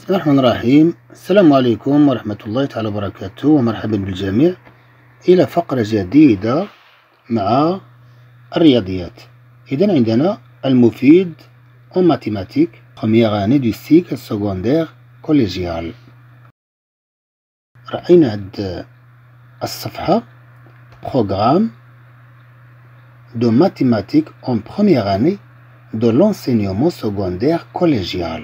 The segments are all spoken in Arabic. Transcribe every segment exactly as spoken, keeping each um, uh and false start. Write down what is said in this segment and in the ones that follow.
بسم الله الرحمن الرحيم. السلام عليكم ورحمة الله تعالى وبركاته، ومرحبا بالجميع إلى فقرة جديدة مع الرياضيات. إذن عندنا المفيد en mathématiques première année du cycle secondaire collégial. رأينا هاد الصفحة programme de mathématiques en première année de l'enseignement secondaire collégial.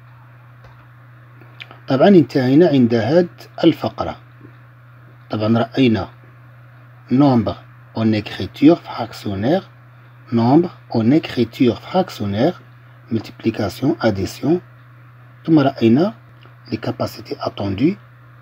طبعا انتهينا عند هاد الفقرة. طبعا رأينا nombre en écriture fractionnaire, nombre en écriture fractionnaire, multiplication, addition. ثم رأينا les capacités attendues.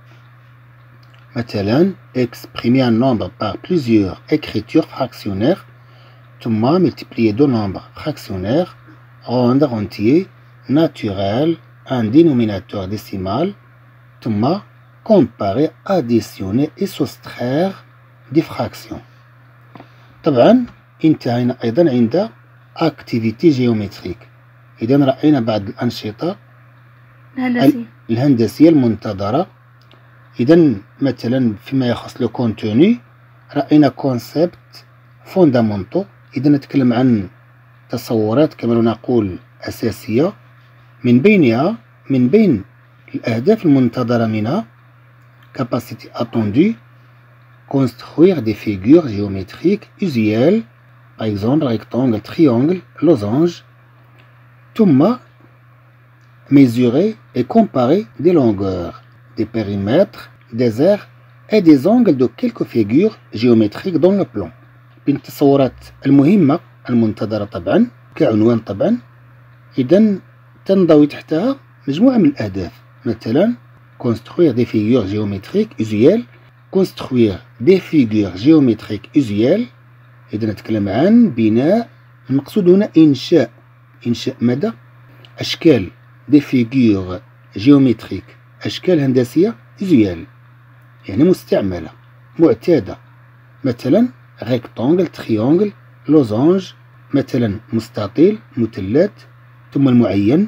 مثلا exprimer un nombre par plusieurs écritures fractionnaires. ثم multiplier deux nombres fractionnaires, rendre entier, naturel, un dénominateur décimal. ثم comparer, additionner et soustraire des fractions. طبعا انتهينا أيضا عند activité géométrique. إذا رأينا بعض الأنشطة الهندسية الهندسية المنتظرة. إذا مثلا فيما يخص لو كونتوني رأينا كونسيبت فوندامونتو. إذا نتكلم عن تصورات كما نقول أساسية، من بينها من بين الأهداف المنتظرة منها capacité attendue, construire des figures géométriques usuelles, par exemple rectangle, triangle, losange. ثم mesurer et comparer des longueurs, des périmètres, des aires et des angles de quelques figures géométriques dans le plan. بين التصورات المهمة المنتظرة طبعا كعنوان طبعا. إذا تنضوي تحتها مجموعة من الأهداف، مثلا construire des figures géométriques usuelles, construire des figures géométriques usuelles. إذا نتكلم عن بناء، المقصود هنا إنشاء إنشاء ماذا؟ أشكال des figures géométriques، أشكال هندسية usuelle يعني مستعملة معتادة، مثلا rectangle, triangle, losange، مثلا مستطيل، مثلث، ثم المعين.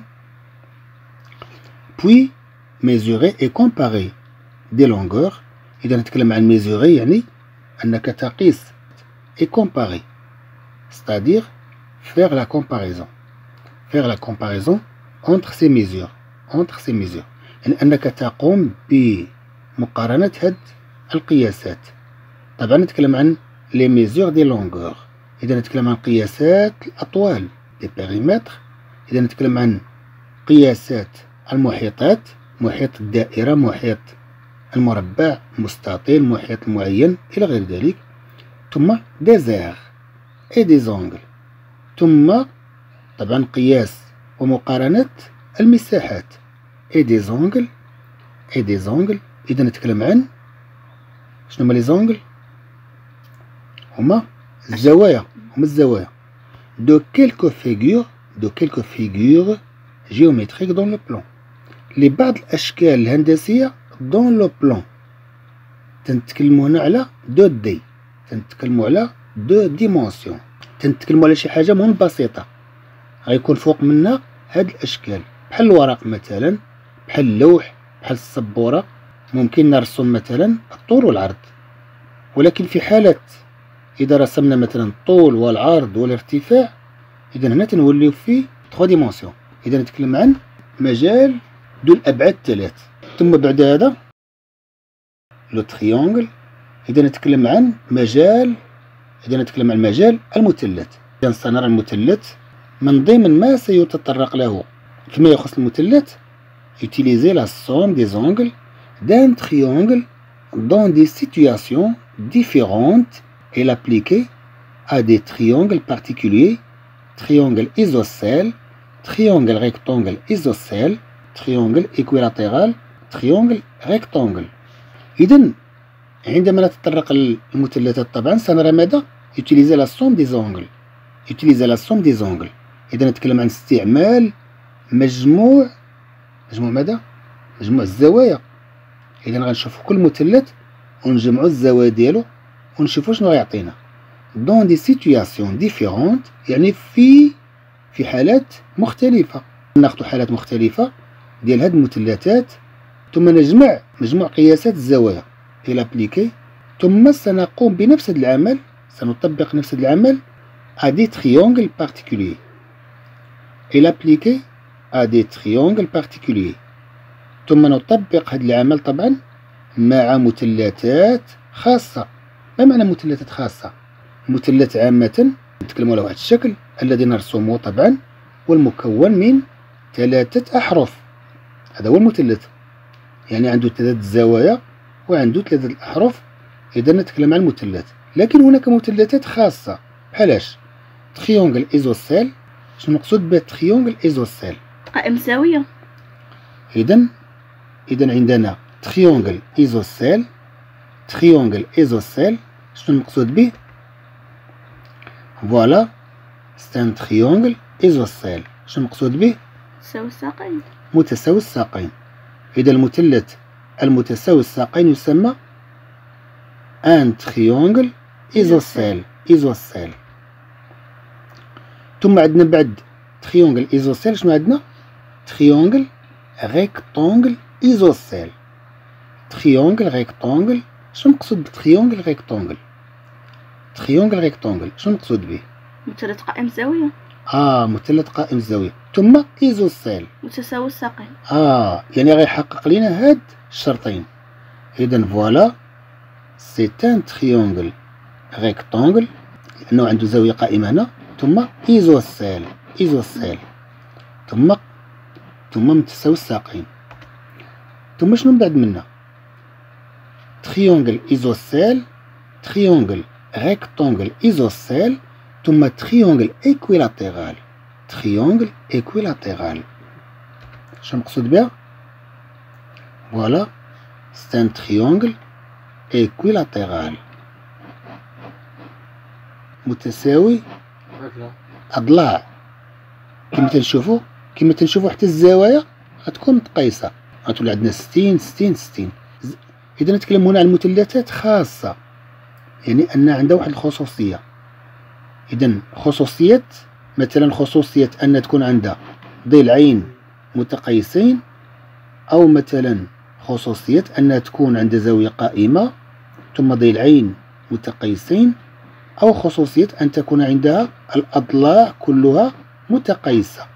puis mesurer et comparer des longueurs. إذا نتكلم عن mesurer يعني أنك تقيس et comparer، c'est-à-dire faire la comparaison faire la comparaison entre ces mesures entre ces mesures يعني أنك تقوم بمقارنة هاد القياسات. طبعا نتكلم عن les mesures des longueurs. إذا نتكلم عن قياسات الأطوال des périmètres. إذا نتكلم عن قياسات المحيطات، محيط الدائرة، محيط المربع، مستطيل، محيط المعين إلى غير ذلك. ثم des aires et des angles. ثم طبعا قياس ومقارنة المساحات et des angles et des angles. إذا نتكلم عن شنو هما لي زونغل؟ هما الزوايا هما الزوايا de quelques figures de quelques figures géométriques dans le plan، لبعض الأشكال الهندسية dans le plan. تنتكلموا هنا على دو دي، تنتكلموا على دو ديمونسيون، تنتكلموا على شي حاجة منبسطة غيكون فوق منا هاد الأشكال، بحال الورق مثلا، بحال اللوح، بحال السبورة. ممكن نرسم مثلا الطول والعرض، ولكن في حالة إذا رسمنا مثلا الطول والعرض والارتفاع، إذا هنا تنوليو في ثلاث ديمونسيون. إذا نتكلم عن مجال ذو الأبعاد الثلاث. ثم بعد هذا لو تريونغل. إذا نتكلم عن مجال إذا نتكلم عن مجال المثلث. إذا سنرى المثلث من ضمن ما سيتطرق له فيما يخص المثلث utiliser la somme des angles d'un triangle dans des situations différentes et l'appliquer à des triangles particuliers: triangle isocèle, triangle rectangle isocèle, triangle équilatéral, triangle rectangle. إذن عندما نتطرق للمثلثات طبعا سنرى ماذا؟ utiliser la somme des angles utiliser la somme des angles. إذا نتكلم عن استعمال مجموع مجموع ماذا؟ مجموع الزوايا. إذا غنشوفو كل مثلث ونجمعو الزوايا ديالو ونشوفو شنو غيعطينا dans des situations différentes، يعني في في حالات مختلفة. ناخدو حالات مختلفة ديال هاد المثلثات، ثم نجمع مجموع قياسات الزوايا إلى أبليكي، ثم سنقوم بنفس العمل، سنطبق نفس العمل à des triangles particuliers. إلى أبليكي à des triangles particuliers، ثم نطبق هذا العمل طبعا مع مثلثات خاصة. ما معنى مثلثات خاصة؟ مثلث عامة نتكلم على واحد الشكل الذي نرسمه طبعا والمكون من ثلاثة أحرف، هذا هو المثلث، يعني عنده ثلاثة زوايا وعنده ثلاثة الأحرف. إذا نتكلم عن المثلث. لكن هناك مثلثات خاصة بحالاش تريونغل ايزوسيل. شنو المقصود بتريونغل ايزوسيل؟ قائم زاوية. إذا إذا عندنا تريونغل ايزوسيل. تريونغل ايزوسيل شنو المقصود به؟ فوالا سي ان تريونغل ايزوسيل. شنو المقصود به؟ متساوي الساقين. متساوي الساقين. إذا المثلث المتساوي الساقين يسمى ان تريونغل ايزوسيل. ايزوسيل. ثم عندنا بعد تريونغل ايزوسيل شنو عندنا؟ تريونغل ريكتونغل ايزوسيل. تريونغل ريكتونغل. شنو المقصود بتريونغل ريكتونغل؟ تريونغل ريكتونغل شنو المقصود به؟ مثلث قائم زاوية. اه مثلث قائم الزاوية. ثم ايزوسيل متساوي الساقين. اه يعني غيحقق لينا هاد الشرطين. اذا فوالا سي ان تريونغل ريكتونغل لانه عنده زاوية قائمة هنا، ثم ايزوسيل. ايزوسيل ثم ثم متساوي الساقين. ثم شنو من بعد منا؟ تريونغل ايزوسيل، تريونغل ريكتونغل ايزوسيل، ثم تريونغل ايكويلاتيرال. تريونغل ايكويلاتيرال شنو مقصود بها؟ فوالا سي ان تريونغل ايكويلاتيرال متساوي اضلاع. كما تنشوفوا كما تنشوفوا حتى الزوايا غتكون متقايسه، غتولي عندنا ستين ستين ستين. اذا نتكلم هنا عن مثلثات خاصه، يعني ان عندها واحد الخصوصيه. اذا خصوصيه مثلا خصوصيه ان تكون عندها ضلعين متقايسين، او مثلا خصوصيه ان تكون عندها زاويه قائمه ثم ضلعين متقايسين، أو خصوصية أن تكون عندها الأضلاع كلها متقايسة.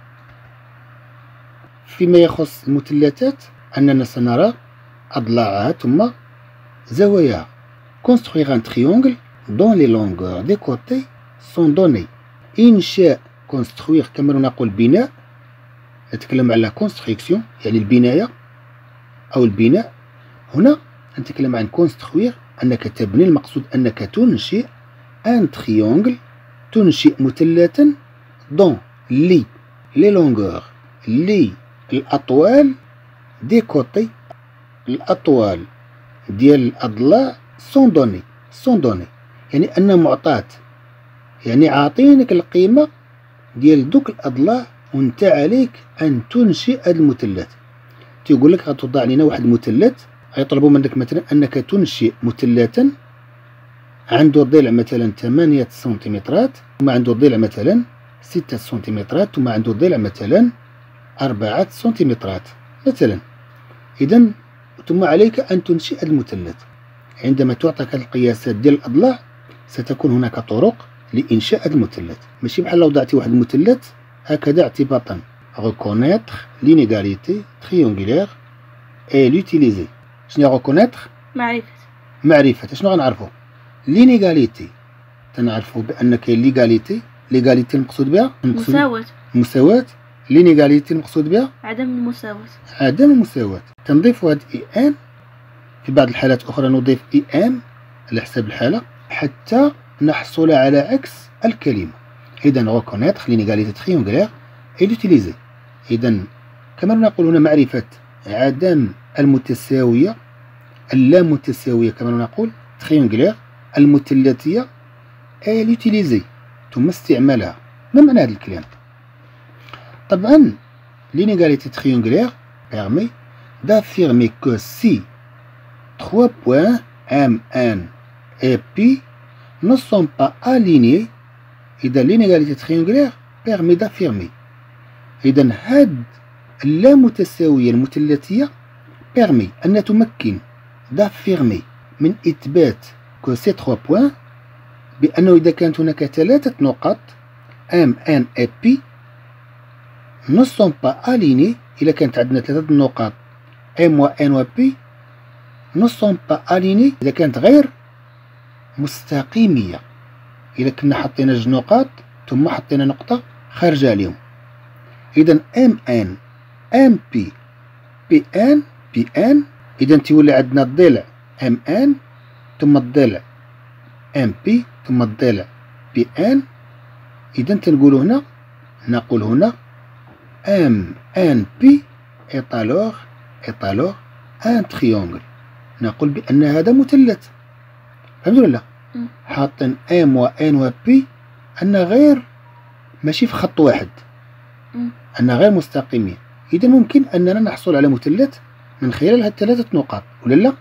فيما يخص المثلثات أننا سنرى أضلاعها ثم زواياها. Construire un triangle dont les longueurs des côtés sont données. إنشاء construire كما نقول بناء، نتكلم على construction يعني البناية أو البناء. هنا نتكلم عن construire أنك تبني، المقصود أنك تنشئ ان تريونغل، تنشئ مثلثا دون لي لي لونغور لي الأطوال دي كوتي، الأطوال ديال الأضلاع سون دوني. سون دوني يعني أن معطاة، يعني عاطينك القيمة ديال دوك الأضلاع وانت عليك أن تنشئ هذا المثلث. تيقول لك غتوضع لنا واحد المثلث، غيطلبوا منك مثلا أنك تنشئ مثلثا عنده ضلع مثلا ثمانية سنتيمترات، ثم عنده ضلع مثلا ستة سنتيمترات، ثم عنده ضلع مثلا أربعة سنتيمترات مثلا. إذا ثم عليك أن تنشئ المثلث. عندما تعطيك القياسات ديال الأضلاع ستكون هناك طرق لإنشاء المثلث، ماشي بحال لو وضعتي واحد المثلث هكذا اعتباطا. reconnaître l'inégalité triangulaire et l'utiliser. شنو reconnaître؟ معرفة. معرفة. شنو غنعرفو؟ لينيغاليتي، تنعرفوا بان كاين ليغاليتي. ليغاليتي المقصود بها مساواة. مساواة. لينيغاليتي المقصود بها عدم المساواة. عدم المساواة. تنضيفوا هاد اي ان، في بعض الحالات اخرى نضيف اي ام على حساب الحالة حتى نحصل على عكس الكلمة. اذا ريكونيتر لينيغاليتي تريونغولير اي لوتيليزي. اذا كما نقول هنا معرفة عدم المتساوية، اللا متساوية كما نقول تريونغولير المثلثية اي لوتيليزي ثم استعمالها. ما معنى هذا الكلام؟ طبعا l'inégalité triangulaire permet d'affirmer que si trois points M N et P ne sont pas alignés، إذا l'inégalité triangulaire permet d'affirmer. إذا هاد اللامتساوية المثلثية بيرمي أن تمكن دافيرمي من إثبات كو سي تخوا بوان بأنه إذا كانت هناك ثلاثة نقط M, N et P ne sont pas alignés. إذا كانت عندنا ثلاثة نقاط M و N و P ne sont pas alignés، إذا كانت غير مستقيمية، إذا كنا حطينا جوج نقاط ثم حطينا نقطة خارجة عليهم. إذا M N M P P N P N إذا تولي عندنا الضلع M N ثم الضلع M P ثم الضلع P N. إذا تنقول هنا نقول هنا M N P est alors est alors un triangle. نقول بأن هذا مثلث. فهمتوا ولا لا؟ حاطين M و N و P أن غير ماشي في خط واحد، أن غير مستقيمين. إذا ممكن أننا نحصل على مثلث من خلال هاد الثلاثة نقاط ولا لا؟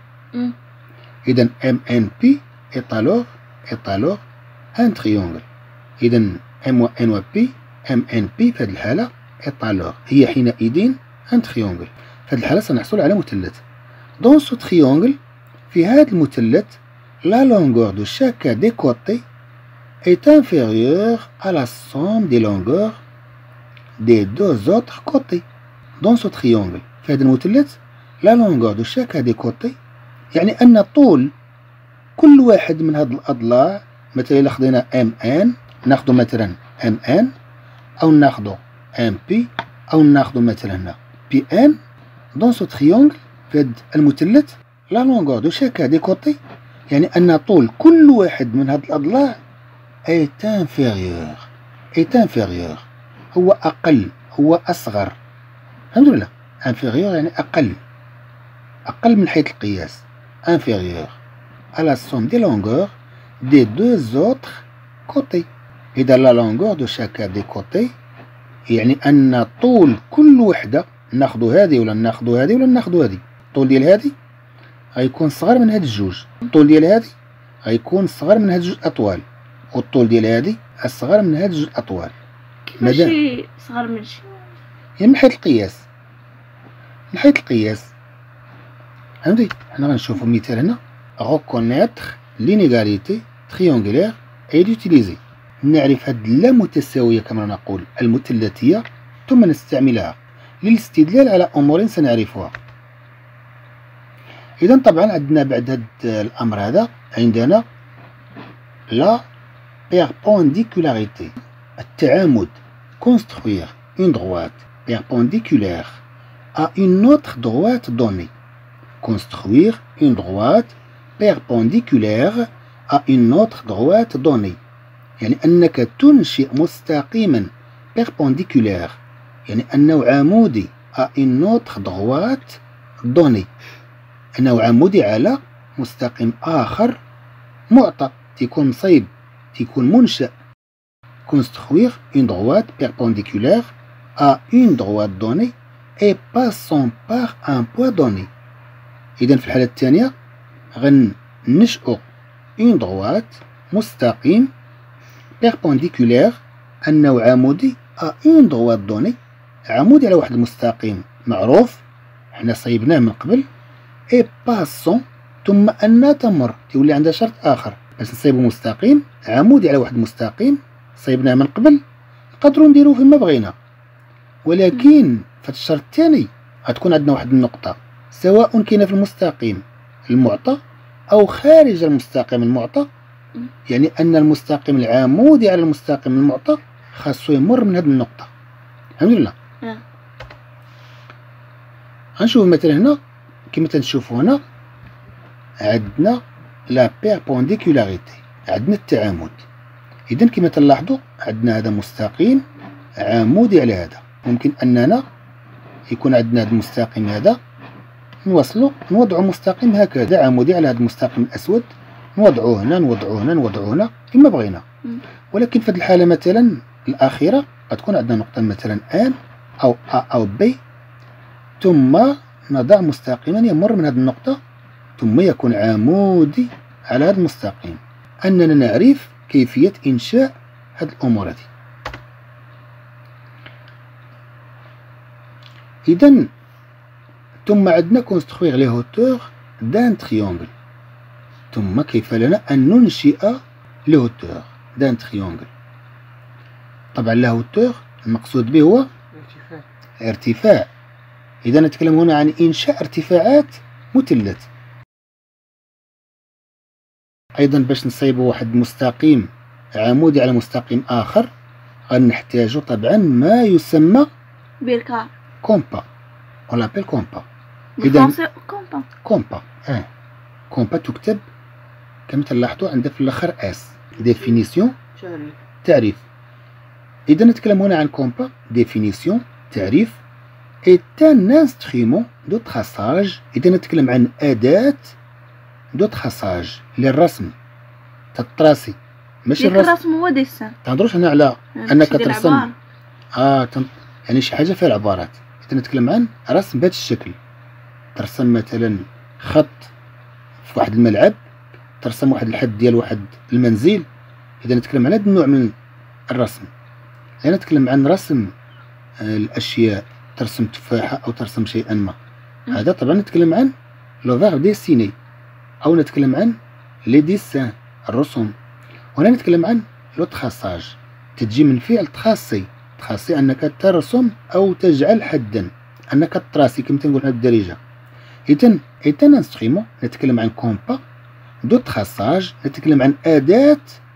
إذا M N P est alors est alors un triangle. إذا M و N و P M N P في هذه الحالة est alors هي حينئذ un triangle. في هذه الحالة سنحصل على مثلث. Dans ce triangle في هذا المثلث la longueur de chaque des côtés est inférieure à la somme des longueurs des deux autres côtés. Dans ce triangle في هذا المثلث la longueur de chaque des côtés يعني أن طول كل واحد من هذه الأضلاع، مثلا إذا خدينا M N ناخذ مثلا M N أو ناخذ M P أو ناخذ مثلا P N. Dans ce triangle في هذا المثلث la longueur de chaque des côtés يعني أن طول كل واحد من هذه الأضلاع est inférieur est inférieur هو أقل، هو أصغر. فهمت ولا؟ inférieur يعني أقل، أقل من حيث القياس inférieur à la somme des longueurs des deux autres côtés. إذا la longueur de chaque des côtés يعني أن طول كل وحدة، ناخذ هذه ولا ناخذ هذه ولا ناخذ هذه، الطول ديال هذه غيكون صغر من هاد الجوج، الطول ديال هذه غيكون صغر من هاد الجوج أطوال، والطول ديال هذه أصغر من هاد الجوج أطوال. ماشي صغر من شي يعني من حيث القياس، من حيث القياس. فهمتي؟ حنا غنشوفو مثال هنا reconnaître l'inégalité triangulaire et l'utiliser. نعرف هاد اللامتساوية كما نقول المثلثية ثم نستعملها للاستدلال على أمور سنعرفها. إذا طبعا عندنا بعد هاد الأمر هذا عندنا لا perpendicularité التعامد construire une droite perpendiculaire à une autre droite donnée. Construire une droite perpendiculaire à une autre droite donnée يعني أنك تنشئ مستقيما perpendiculaire يعني أنه عمودي à une autre droite donnée أنه عمودي على مستقيم آخر معطى، تيكون مصيب، تيكون منشأ. Construire une droite perpendiculaire à une droite donnée et passant par un point donné. إذا في الحالة الثانية غننشئ une droite مستقيم perpendiculaire أنه عمودي à une droite donnée عمودي على واحد المستقيم معروف حنا صيبناه من قبل et passant ثم أن تمر، تولي عندها شرط آخر باش نصيبو مستقيم عمودي على واحد المستقيم صيبناه من قبل نقدروا نديروه فيما بغينا، ولكن في الشرط الثاني غتكون عندنا واحد النقطة سواء كاينه في المستقيم المعطى أو خارج المستقيم المعطى، يعني أن المستقيم العمودي على المستقيم المعطى خاصو يمر من هذه النقطة. فهمتوا ولا؟ غنشوف مثلا هنا كما تنشوفوا هنا عندنا لا بيربونديكولاريتي، عندنا التعامد. إذا كما تلاحظوا عندنا هذا مستقيم عمودي على هذا، ممكن أننا يكون عندنا هذا المستقيم هذا نوصلوا نوضعوا مستقيم هكذا عمودي على هذا المستقيم الأسود، نوضعوه هنا نوضعوه هنا نوضعوه هنا كما بغينا. ولكن في هذه الحالة مثلا الأخيرة غتكون عندنا نقطة مثلا A أو A أو B، ثم نضع مستقيما يمر من هذه النقطة ثم يكون عمودي على هذا المستقيم. أننا نعرف كيفية إنشاء هذه الأمور هذه. إذا ثم عندنا كونسترويغ لي هوتور دان تريونغل. ثم كيف لنا أن ننشئ لي هوتور دان تريونغل. طبعا لا هوتور المقصود به هو ارتفاع. ارتفاع. إذا نتكلم هنا عن إنشاء ارتفاعات مثلث. أيضا باش نصيبوا واحد مستقيم عمودي على مستقيم آخر غنحتاج طبعا ما يسمى بيركار كومبا. on l'appelle كومبا. إذا كومبا كومبا اه كومبا تكتب كما تلاحظوا عندها في الاخر اس. ديفينيسيون تعريف. تعريف. إذا نتكلم هنا عن كومبا ديفينيسيون تعريف est un instrument de traçage. إذا نتكلم عن أداة دو تراساج للرسم تطراسي ماشي الرسم. الرسم هو ديسان. تهضروش هنا على يعني انك تشدي ترسم العبار. اه تن... يعني شي حاجه فيها العبارات. اذا نتكلم عن رسم بهذا الشكل، ترسم مثلا خط في واحد الملعب، ترسم واحد الحد ديال واحد المنزل. اذا نتكلم عن هذا النوع من الرسم. لا نتكلم عن رسم آه الاشياء، ترسم تفاحه او ترسم شيئا ما. هذا طبعا نتكلم عن لو فيرب ديسيني، أو نتكلم عن لي ديسان الرسوم. وهنا نتكلم عن لو تراساج، تجي من فعل تراسي. تراسي أنك ترسم أو تجعل حدا، أنك تراسي كما تنقول هنا بالدارجة. إذا إذا انسترومون نتكلم عن كومبا دو تراساج، نتكلم عن أداة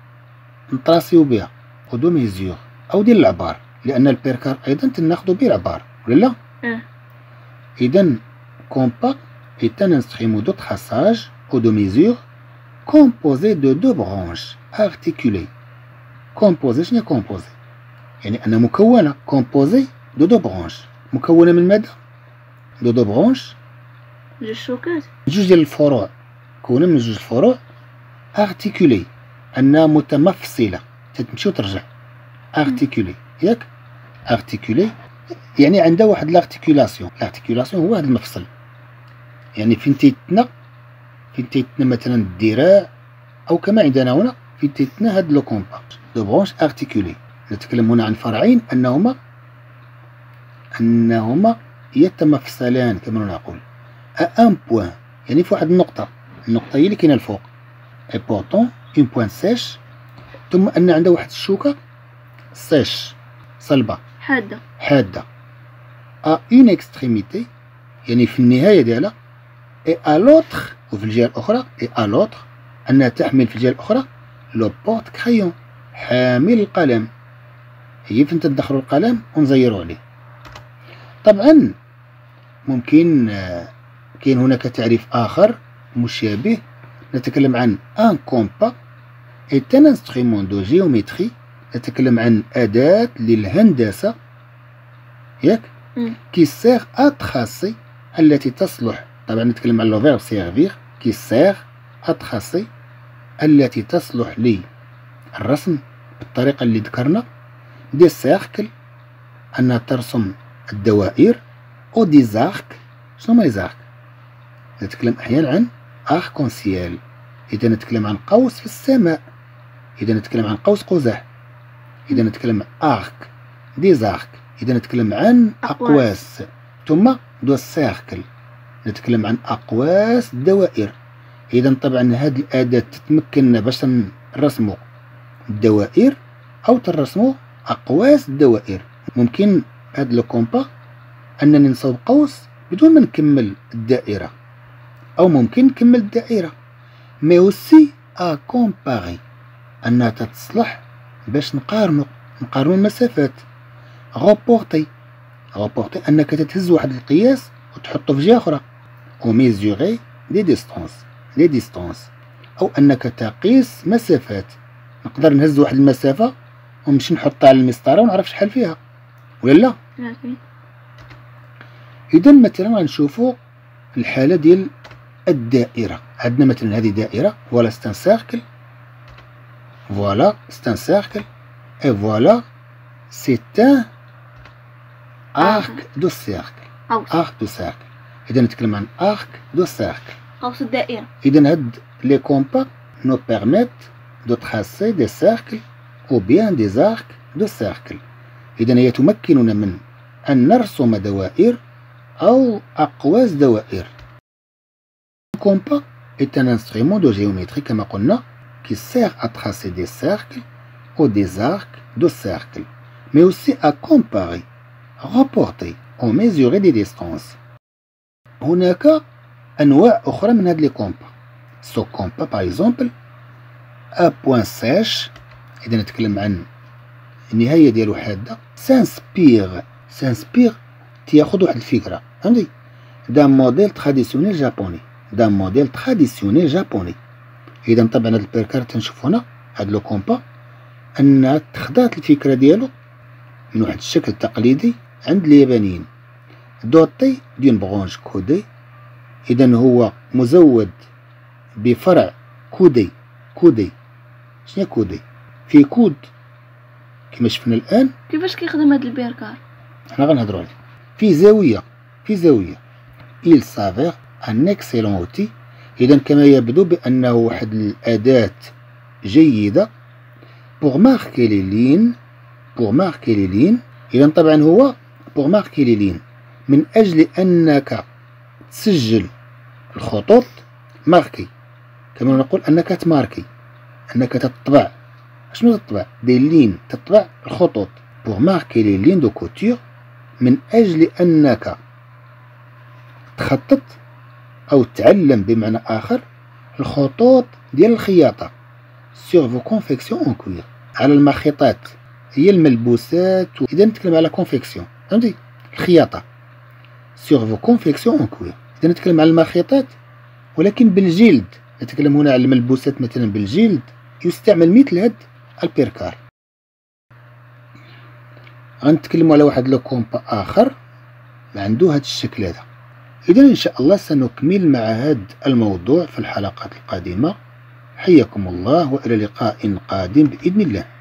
نتراسيو بها أو دو ميزور أو ديال العبار، لأن البيركار أيضا تناخدو به العبار ولا لا؟ اه إذا كومبا est un instrument de traçage ou de mesure composé de deux branches articulées. composé شنو composé؟ يعني أنها مكونة composé de deux branches. مكونة من ماذا؟ de deux branches جوج شوكات. جوج ديال الفروع، مكونة من جوج الفروع articulées، أنها متمفصلة تتمشي وترجع. articulée ياك؟ articulée يعني عندها واحد لارتيكولاسيون. لارتيكولاسيون هو هذا المفصل، يعني فين تيتنا فين تيتنا مثلا الذراع، او كما عندنا هنا فين تيتنا هاد لو كومبا دو برونش ارتيكولي. نتكلم هنا عن فرعين انهما انهما يتمفصلان كما نقول ان بوين، يعني في واحد النقطه. النقطه هي اللي كاينه الفوق اي بورتون اون بوين سيش، ثم ان عندها واحد الشوكه سيش صلبه حادة حاده ا اون اكستريميتي، يعني في النهايه ديالها. اي ا لوتر، وفي الجهه الاخرى اي ا لوتر انها تحمل في الجهه الاخرى لو بورت كريون، حامل القلم. هي فين تدخلوا القلم ونزيروا عليه. طبعا ممكن آه كاين هناك تعريف اخر مشابه، نتكلم عن ان كومبا est un instrument de géométrie، نتكلم عن اداه للهندسه ياك، كي سير ا تراسي، التي تصلح. طبعا نتكلم عن لو فيرب سيرفير كي سير ا تراسي، التي تصلح للرسم بالطريقه اللي ذكرنا. دي سيركل انها ترسم الدوائر، او دي زارك. شنو هما لي زارك؟ نتكلم احيانا عن اركونسيال، اذا نتكلم عن قوس في السماء، اذا نتكلم عن قوس قزح، اذا نتكلم عن ارك دي زارك، اذا نتكلم عن اقواس. ثم دو سيركل نتكلم عن اقواس الدوائر. اذا طبعا هذه الاداه تتمكننا باش نرسموا الدوائر او ترسموا اقواس الدوائر. ممكن هذا لو كومبا انني نصوب قوس بدون ما نكمل الدائره، او ممكن نكمل الدائره. مي اوسي ا كومباري، انها تتصلح باش نقارنوا نقارنوا المسافات. غوبورتي غوبورتي انك تتهز واحد القياس وتحطه في جهه اخرى. وميزوري دي ديستونس دي ديستونس او انك تقيس مسافات. نقدر نهز واحد المسافه ونمشي نحطها على المسطره ونعرف شحال فيها ولا لا. اذا مثلا غنشوفوا الحاله ديال الدائره. عندنا مثلا هذه دائره، فوالا ستان سيركل، فوالا ستان سيركل، اي فوالا سي ان ارك دو سيركل. ارك دو سيركل. اذا نتكلم عن ارك دو سيركل، قوس الدائره. اذا هاد لي كومبا نو بيرميت دو تراسي دي سيركل او بيان دي زارك دو سيركل. اذا هي تمكننا من ان نرسم دوائر أو أقواس دوائر. Le compas est un instrument de géométrie كما قلنا qui sert à tracer des cercles ou des arcs de cercles, mais aussi à comparer, rapporter ou mesurer des distances. هناك أنواع أخرى من هاد لي كومبا. سو كومبا باغ اكزومبل ا بوان سيش، إذا نتكلم عن النهاية ديالو حادة. سانسبيغ سانسبيغ تياخد واحد الفكرة، فهمتي، دان موديل تراديسيونيل جابوني دان موديل تراديسيونيل جابوني. إذا طبعا هاد البيركار تنشوف هنا هاد لو كومبا أنها تخدات الفكرة ديالو من واحد الشكل تقليدي عند اليابانيين، دوتي دون برونش كودي. إذا هو مزود بفرع كودي. كودي شنو كودي؟ في كود كما شفنا الآن. كيفاش كيخدم هاد البيركار؟ حنا غنهضرو عليه. في زاوية في زاوية il s'avère un excellent outil. إذا كما يبدو بأنه واحد الأداة جيدة pour marquer les lignes pour marquer les lignes. إذا طبعا هو pour marquer les lignes من أجل أنك تسجل الخطوط. ماركي كما نقول أنك تماركي، أنك تطبع. شنو تطبع؟ دي لين، تطبع الخطوط. pour marquer les lignes de couture من أجل أنك تخطط أو تعلم بمعنى آخر الخطوط ديال الخياطة sur vos confections en cuir، على المخيطات هي الملبوسات. إذا نتكلم على confection، فهمتي، الخياطة sur vos confections en cuir. إذا نتكلم على المخيطات ولكن بالجلد. نتكلم هنا على الملبوسات مثلا بالجلد. يستعمل مثل هاد البيركار. غنتكلموا على واحد لو كومبا آخر عنده هاد الشكل هذا. إذا إن شاء الله سنكمل مع هاد الموضوع في الحلقات القادمة. حياكم الله وإلى لقاء قادم بإذن الله.